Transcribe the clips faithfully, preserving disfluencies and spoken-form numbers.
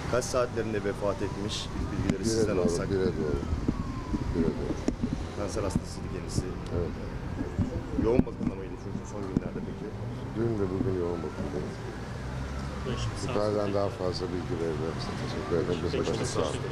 Kaç saatlerinde vefat etmiş? İlk bilgileri Bire sizden doğru, alsak. bire doğru. Bire doğru. Kanser hastasıydı kendisi. Evet. Yoğun bakımda mıydı çünkü son günlerde peki? Dün de bugün yoğun bakımdayım. Yukarıdan daha fazla bilgi verirler size. Teşekkür ederim. Biz başınız sağ olun.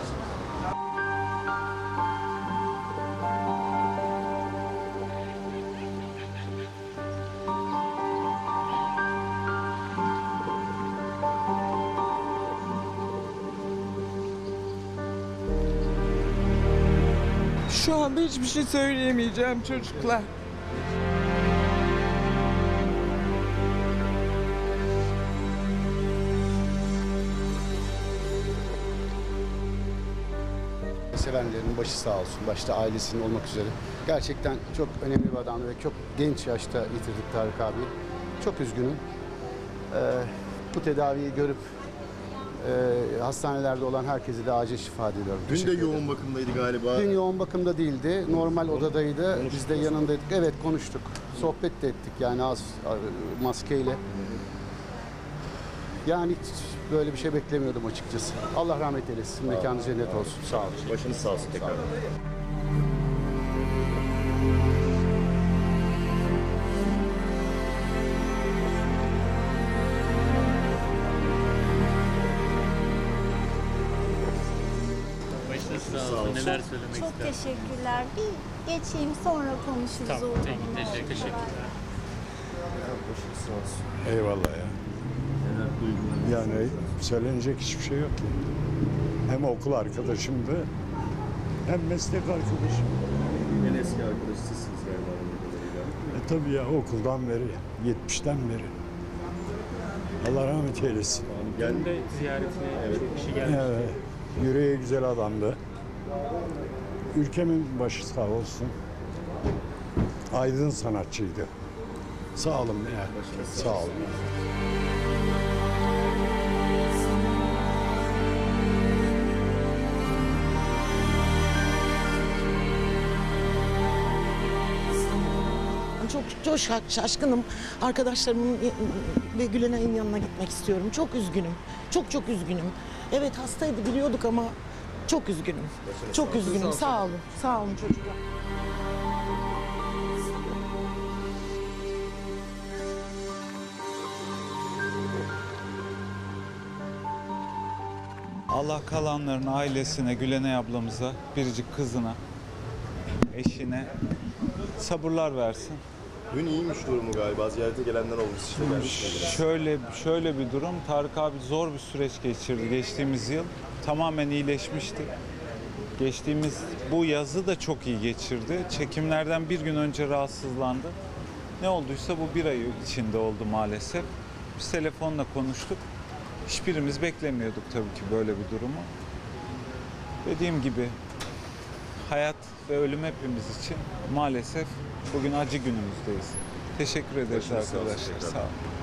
Şu anda hiçbir şey söyleyemeyeceğim çocuklar. Sevenlerin başı sağ olsun, başta ailesinin olmak üzere. Gerçekten çok önemli bir adamdı ve çok genç yaşta yitirdik Tarık abi. Çok üzgünüm. Ee, bu tedaviyi görüp e, hastanelerde olan herkese de acil şifa diliyorum. Dün de Teşekkür yoğun ederim. bakımdaydı galiba. Dün yoğun bakımda değildi. Normal odadaydı. Biz de yanındaydık. Evet, konuştuk. Sohbet de ettik yani az maskeyle. Yani hiç böyle bir şey beklemiyordum açıkçası. Allah rahmet eylesin. Mekanı cennet olsun. Sağ olun. Başınız sağ olsun tekrar. Başınız sağ olsun. Neler söylemek Çok ister? teşekkürler. Bir geçeyim sonra konuşuruz. Tamam, olur mu? peki, teşekkür- teşekkürler. Başınız sağ olsun. Eyvallah ya. Yani söylenecek hiçbir şey yok ki. Hem okul arkadaşımdı hem meslek arkadaşım. En eski arkadaşı sizsiniz galiba anladığım kadarıyla. E tabii ya okuldan beri, yetmişten beri. Allah rahmet eylesin. Dün de ziyaretine çok kişi gelmiş. Evet, yüreği güzel adamdı. Ülkemin başı sağ olsun. Aydın sanatçıydı. Sağ olun ya. Sağ olun. Çok, çok şaş- şaşkınım. Arkadaşlarımın ve Gülenay'ın yanına gitmek istiyorum. Çok üzgünüm. Çok çok üzgünüm. Evet hastaydı biliyorduk ama çok üzgünüm. Çok üzgünüm. Sağ olun. Sağ olun çocuklar. Allah kalanların ailesine, Gülenay ablamıza, biricik kızına, eşine sabırlar versin. Dün iyiymiş durumu galiba. Ziyarete gelenler olmuş. İşte gelmiş Şöyle şöyle bir durum, Tarık abi zor bir süreç geçirdi geçtiğimiz yıl. Tamamen iyileşmişti. Geçtiğimiz bu yazı da çok iyi geçirdi. Çekimlerden bir gün önce rahatsızlandı. Ne olduysa bu bir ay içinde oldu maalesef. Biz telefonla konuştuk. Hiçbirimiz beklemiyorduk tabii ki böyle bir durumu. Dediğim gibi hayat ve ölüm hepimiz için maalesef bugün acı günümüzdeyiz. Teşekkür ederiz Başınız sağ olsun arkadaşlar. tekrar. Sağ olun.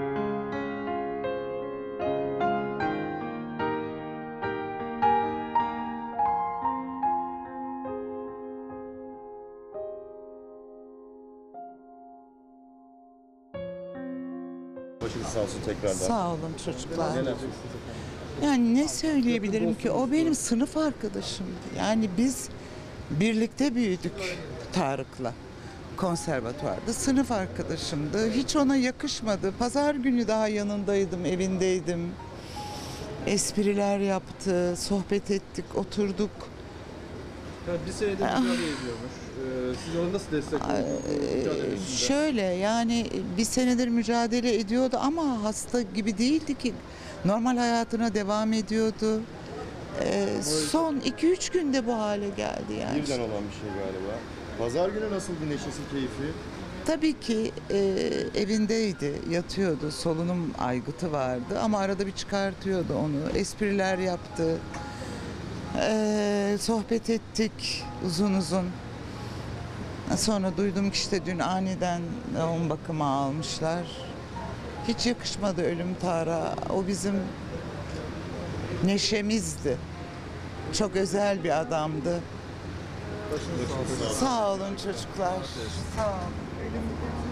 Başınız sağ olsun tekrardan. Sağ olun çocuklar. Neler? Yani ne söyleyebilirim ki? O benim sınıf arkadaşımdı. Yani biz birlikte büyüdük Tarık'la. Konservatuvarda sınıf arkadaşımdı. Hiç ona yakışmadı. Pazar günü daha yanındaydım, evindeydim. Espriler yaptı, sohbet ettik, oturduk. Bir senedir mücadele ediyormuş. Ee, siz ona nasıl destek oldunuz? Şöyle yani bir senedir mücadele ediyordu ama hasta gibi değildi ki. Normal hayatına devam ediyordu. Ee, son iki üç günde bu hale geldi yani. Birden olan bir şey galiba. Pazar günü nasıldı neşesi, keyfi? Tabii ki e, evindeydi, yatıyordu. Solunum aygıtı vardı ama arada bir çıkartıyordu onu. Espriler yaptı. Ee, sohbet ettik uzun uzun. Sonra duydum ki işte dün aniden yoğun bakıma almışlar. Hiç yakışmadı ölüm Tarık'a. O bizim neşemizdi. Çok özel bir adamdı. Sağ olun çocuklar. Sağ olun.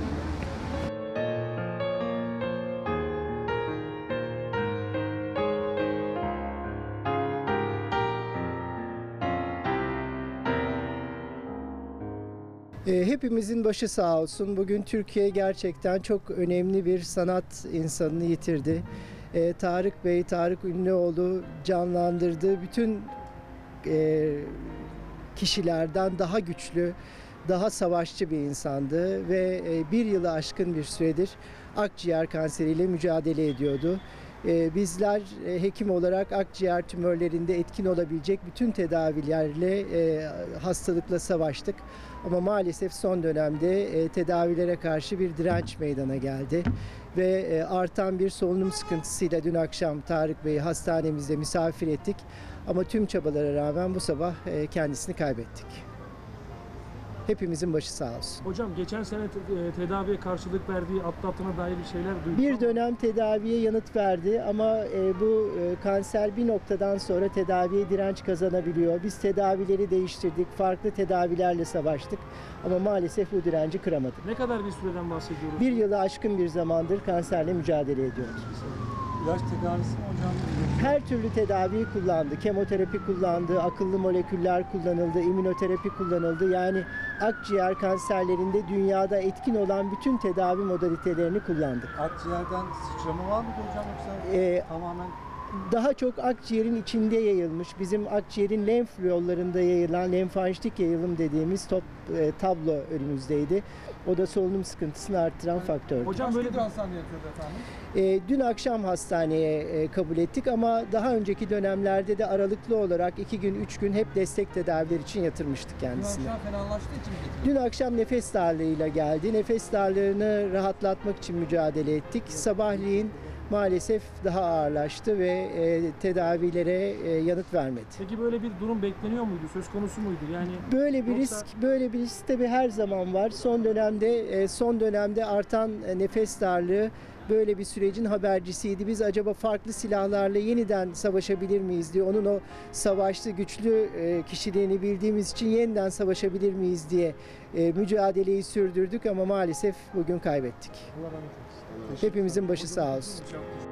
E, hepimizin başı sağ olsun. Bugün Türkiye gerçekten çok önemli bir sanat insanını yitirdi. E, Tarık Bey, Tarık Ünlüoğlu canlandırdığı bütün e, kişilerden daha güçlü, daha savaşçı bir insandı ve e, bir yılı aşkın bir süredir akciğer kanseriyle mücadele ediyordu. E, bizler e, hekim olarak akciğer tümörlerinde etkin olabilecek bütün tedavilerle e, hastalıkla savaştık. Ama maalesef son dönemde e, tedavilere karşı bir direnç meydana geldi. Ve e, artan bir solunum sıkıntısıyla dün akşam Tarık Bey'i hastanemizde misafir ettik. Ama tüm çabalara rağmen bu sabah e, kendisini kaybettik. Hepimizin başı sağ olsun. Hocam geçen sene te- tedaviye karşılık verdiği atlattığına dair bir şeyler duyduk. Bir ama- dönem tedaviye yanıt verdi ama e, bu e, kanser bir noktadan sonra tedaviye direnç kazanabiliyor. Biz tedavileri değiştirdik, farklı tedavilerle savaştık ama maalesef bu direnci kıramadık. Ne kadar bir süreden bahsediyoruz? Bir yılı aşkın bir zamandır kanserle mücadele ediyoruz. İlaç tedavisi mi hocam? Her türlü tedaviyi kullandı. Kemoterapi kullandı, akıllı moleküller kullanıldı, immünoterapi kullanıldı. Yani akciğer kanserlerinde dünyada etkin olan bütün tedavi modalitelerini kullandık. Akciğerden sıçrama var mıydı hocam yoksa Ee, tamamen Daha çok akciğerin içinde yayılmış, bizim akciğerin lenf yollarında yayılan lenfanstik yayılım dediğimiz top, e, tablo önümüzdeydi. O da solunum sıkıntısını arttıran faktördü. Hocam böyle bir hastaneye yatıyordu efendim? E, dün akşam hastaneye e, kabul ettik ama daha önceki dönemlerde de aralıklı olarak iki gün, üç gün hep destek tedaviler için yatırmıştık kendisine. Dün akşam fenalaştığı için mi getirdiniz? Dün akşam nefes darlığıyla geldi. Nefes darlığını rahatlatmak için mücadele ettik. Sabahleyin maalesef daha ağırlaştı ve e, tedavilere e, yanıt vermedi. Peki böyle bir durum bekleniyor muydu? Söz konusu muydu? Yani Böyle bir Yoksa- risk, böyle bir risk tabii her zaman var. Son dönemde e, son dönemde artan e, nefes darlığı böyle bir sürecin habercisiydi. Biz acaba farklı silahlarla yeniden savaşabilir miyiz diye, onun o savaşlı güçlü e, kişiliğini bildiğimiz için yeniden savaşabilir miyiz diye e, mücadeleyi sürdürdük ama maalesef bugün kaybettik. Hepimizin başı sağ olsun.